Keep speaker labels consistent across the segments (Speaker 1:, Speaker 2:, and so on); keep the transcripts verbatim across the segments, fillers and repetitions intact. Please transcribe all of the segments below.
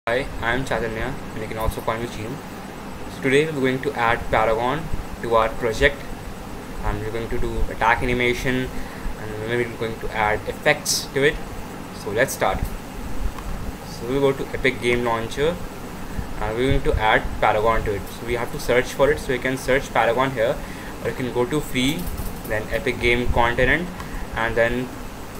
Speaker 1: Hi, I am Chaitanya and you can also call me Chinu. So today we're going to add Paragon to our project and we're going to do attack animation and we're going to add effects to it. So let's start. So we go to Epic Game Launcher and we're going to add Paragon to it. So we have to search for it. So you can search Paragon here or you can go to free, then Epic Game Continent, and then you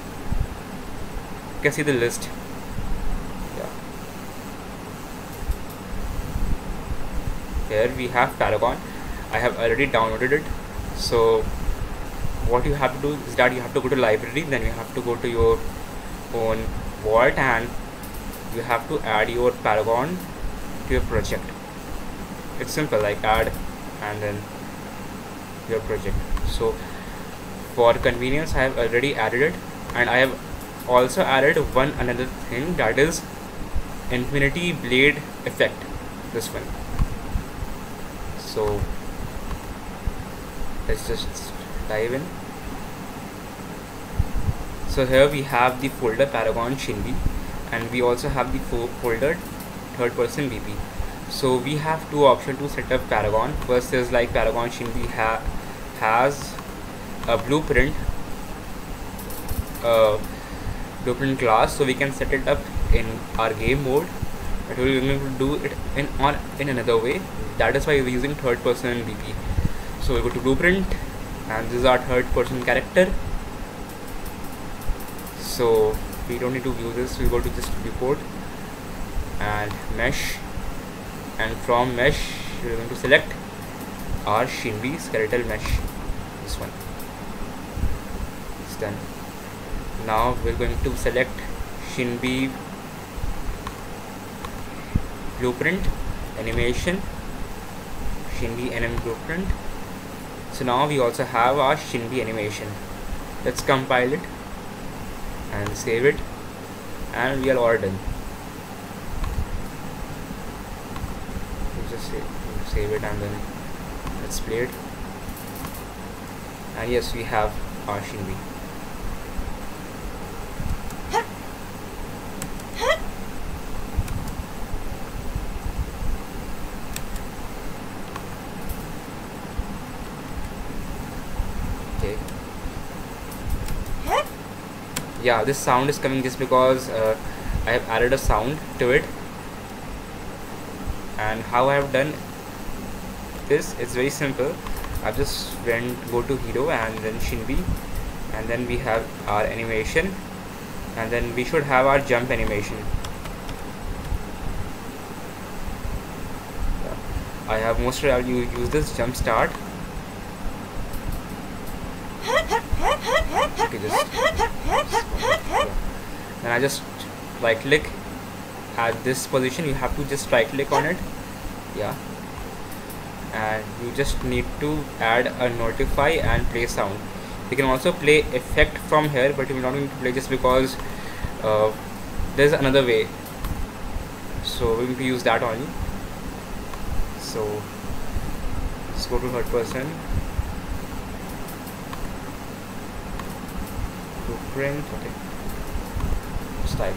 Speaker 1: can see the list. Here we have Paragon. I have already downloaded it. So what you have to do is that you have to go to library, then you have to go to your own vault and you have to add your Paragon to your project. It's simple, like add and then your project. So for convenience I have already added it, and I have also added one another thing, that is Infinity Blade effect, this one. So let's just dive in. So here we have the folder Paragon Shinbi, and we also have the fo folder third person B P. So we have two options to set up Paragon. First is like Paragon Shinbi ha has a blueprint uh, blueprint class, so we can set it up in our game mode, but we're going to do it in on in another way. That is why we're using third person B P. So we go to blueprint and this is our third person character. So we don't need to view this. We go to just report and mesh, and from mesh we're going to select our Shinbi skeletal mesh, this one. It's done. Now we're going to select Shinbi blueprint animation, Shinbi N M blueprint. So now we also have our Shinbi animation. Let's compile it and save it, and we are all done. We'll just save, save it and then let's play it. And yes, we have our Shinbi. Okay. Yeah, this sound is coming just because uh, I have added a sound to it. And how I have done this, it's very simple. I just went go to hero and then Shinbi, and then we have our animation, and then we should have our jump animation. Yeah. I have mostly I'll use this jump start. Okay, just then I just right click at this position. You have to just right click on it, yeah, and you just need to add a notify and play sound. You can also play effect from here, but you're not going to play just because uh, there's another way, so we're going to use that only. So let's go to third person blueprint. Okay, let's type.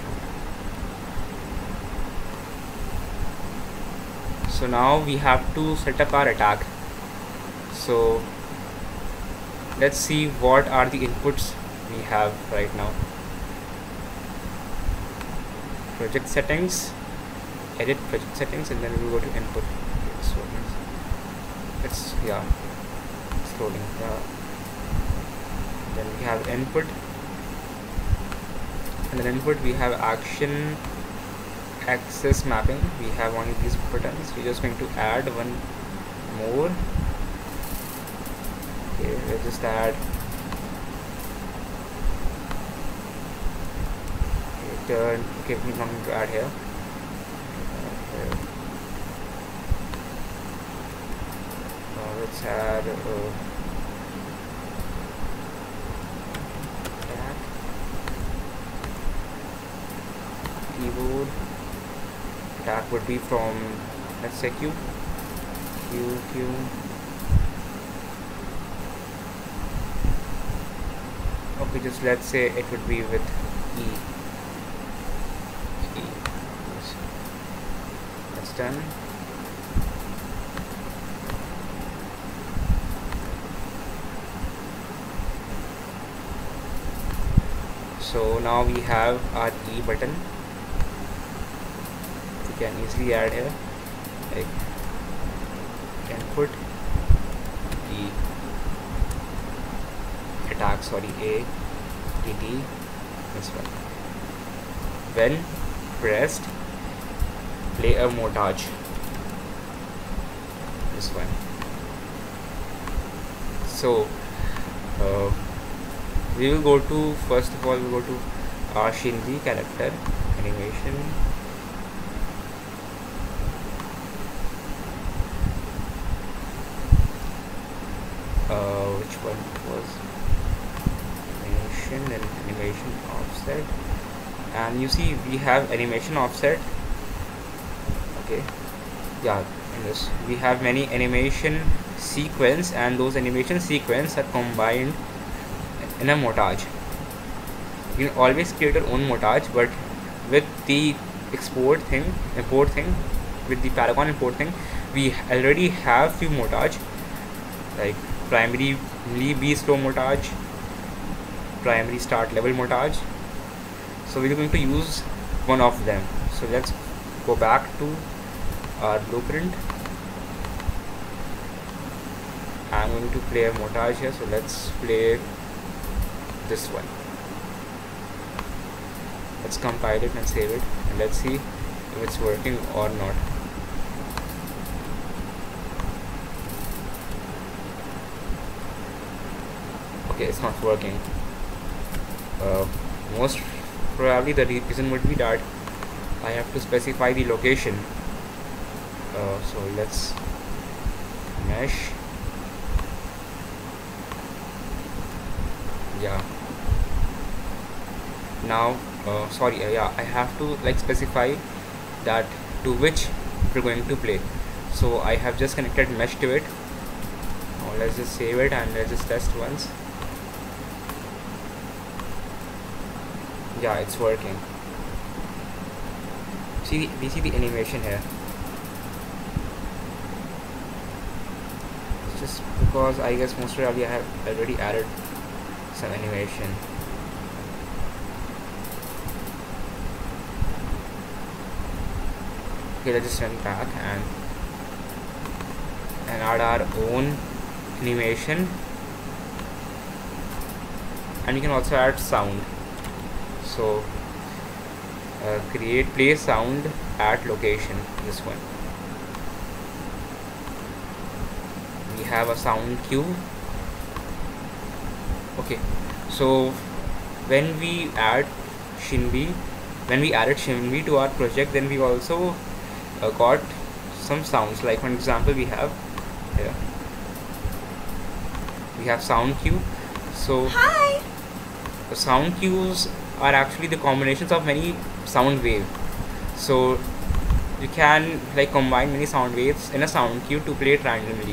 Speaker 1: So now we have to set up our attack. So let's see what are the inputs we have right now. Project settings, edit project settings, and then we will go to input. Okay, so it's yeah, it's loading. Yeah. Then we have input, and then input we have action access mapping. We have only these buttons. We're just going to add one more. Okay, we'll just add okay, turn. Okay, we're not going to add here. Okay. Uh, let's add uh, keyboard. Attack would be from, let's say, Q, Q, Q. Okay, just let's say it would be with E. E. That's done. So now we have our E button. We can easily add here, like can put the attack, sorry, A T T, this one. When pressed, play a montage, this one. So uh, we will go to, first of all we will go to our Shinbi character animation. Uh, which one was animation and animation offset, and you see we have animation offset. Okay, yeah, in this we have many animation sequence, and those animation sequence are combined in a montage. You can always create your own montage, but with the export thing, import thing, with the Paragon import thing, we already have few montage, like primary B slow montage, primary start level montage. So we're going to use one of them. So let's go back to our blueprint. I'm going to play a montage here, so let's play this one. Let's compile it and save it, and let's see if it's working or not. Okay, it's not working. Uh, most probably the reason would be that I have to specify the location. Uh, so let's mesh. Yeah. Now, uh, sorry, uh, yeah, I have to like specify that to which we're going to play. So I have just connected mesh to it. Now let's just save it and let's just test once. Yeah, it's working. See, we see the animation here. It's just because I guess most probably I have already added some animation. Okay, let's just run back and and add our own animation, and you can also add sound. So uh, create play sound at location, this one. We have a sound cue. Okay, so when we add Shinbi, when we added Shinbi to our project, then we also uh, got some sounds. Like for example, we have here we have sound cue. So
Speaker 2: hi.
Speaker 1: The sound cues are actually the combinations of many sound waves. So you can like combine many sound waves in a sound cue to play it randomly.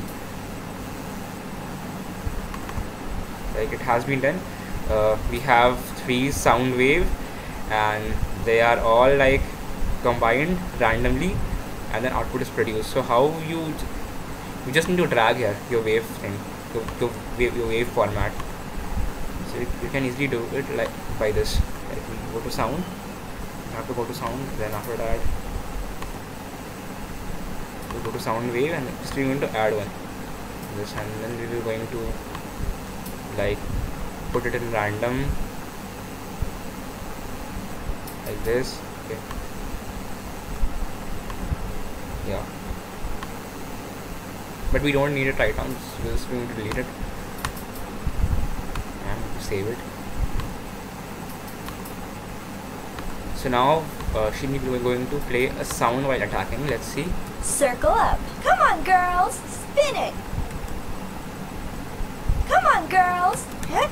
Speaker 1: Like it has been done. Uh, we have three sound wave, and they are all like combined randomly, and then output is produced. So how you you just need to drag here your wave thing, to, to wave, your wave format. So you, you can easily do it like by this. Like we go to sound, you have to go to sound, then after that we go to sound wave, and just we're going to add one this, and then we will going to like put it in random like this. Okay, yeah, but we don't need it right now, so we're just going to delete it and to save it. So now uh, Shinbi is going to play a sound while attacking. Let's see.
Speaker 2: Circle up. Come on, girls. Spin it. Come on, girls. Huh?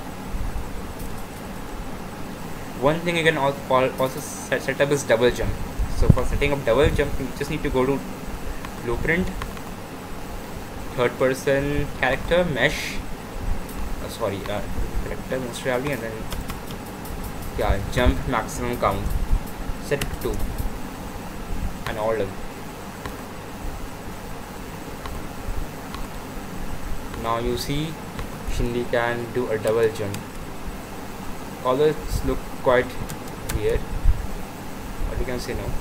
Speaker 1: One thing you can also set, set up is double jump. So for setting up double jump, you just need to go to blueprint, third person character, mesh, uh, sorry, uh, character most probably, and then yeah, jump maximum count, set it to two, and all done. Now you see Shindy can do a double jump. Although it's look quite weird, but you can say no.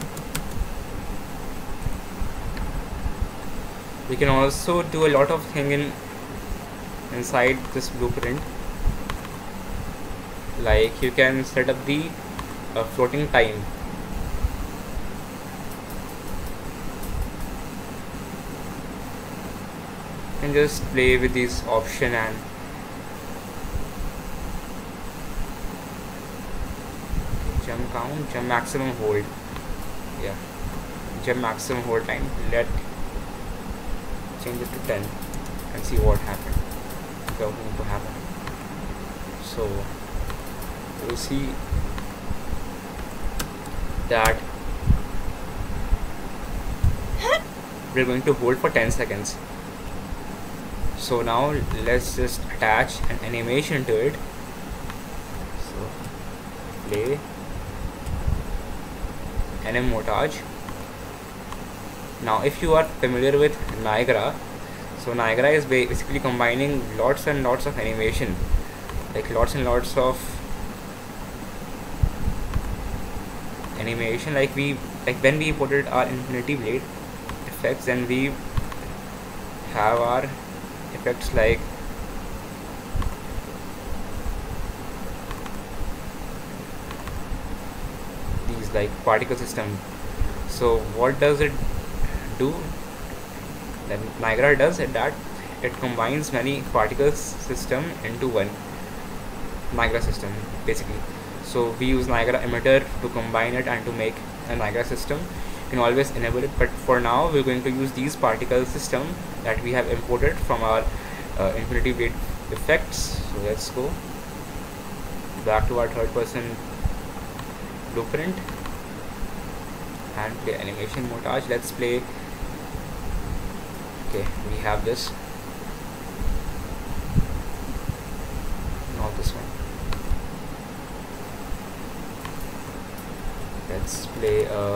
Speaker 1: We can also do a lot of thing in inside this blueprint. Like you can set up the uh, floating time. You can just play with this option and jump count, jump maximum hold. Yeah, jump maximum hold time. Let change it to ten and see what happened. What's going to happen. So you see that we're going to hold for ten seconds. So now let's just attach an animation to it. So play N M montage. Now if you are familiar with Niagara, so Niagara is basically combining lots and lots of animation, like lots and lots of animation like we like when we imported our Infinity Blade effects, then we have our effects like these, like particle system. So what does it do? Then Niagara does it that it combines many particles system into one Niagara system basically. So we use Niagara emitter to combine it and to make a Niagara system. You can always enable it, but for now we're going to use these particle system that we have imported from our uh, Infinity Blade effects. So let's go back to our third person blueprint and play animation montage. Let's play. Okay, we have this, not this one. Let's play uh,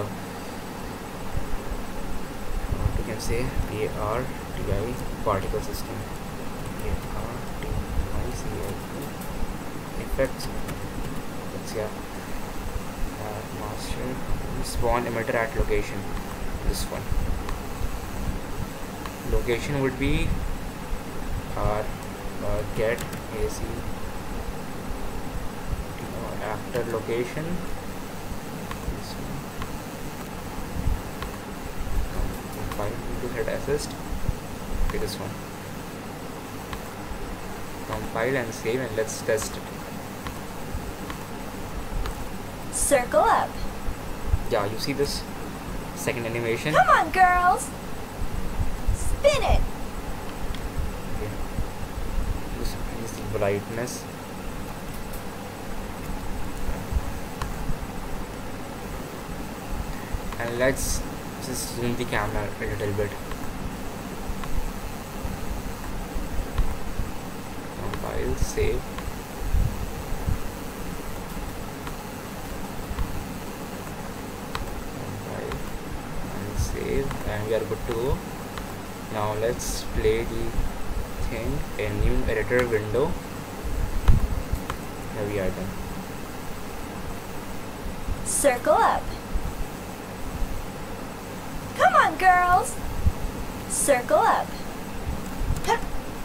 Speaker 1: what we can say A R T I particle system. A R T I C I effects. Let's yeah. Uh, master spawn emitter at location. This one. Location would be our uh, get A C uh, actor location. This one. Compile to set assist. Okay, this one. Compile and save, and let's test it.
Speaker 2: Circle up.
Speaker 1: Yeah, you see this second animation.
Speaker 2: Come on, girls. Spin it.
Speaker 1: Okay. Just increase the brightness. And let's just zoom the camera a little bit. Compile, save. Compile and save, and we are good to go. Now let's play the thing, a new editor window. Here we are done.
Speaker 2: Circle up. Come on, girls. Circle up. Hup.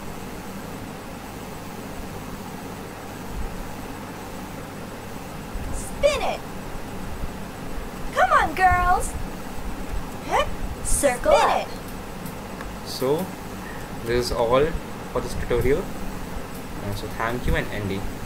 Speaker 2: Spin it. Come on, girls. Hup. Circle Spin up. It.
Speaker 1: So this is all for this tutorial. Uh, so thank you and Andy.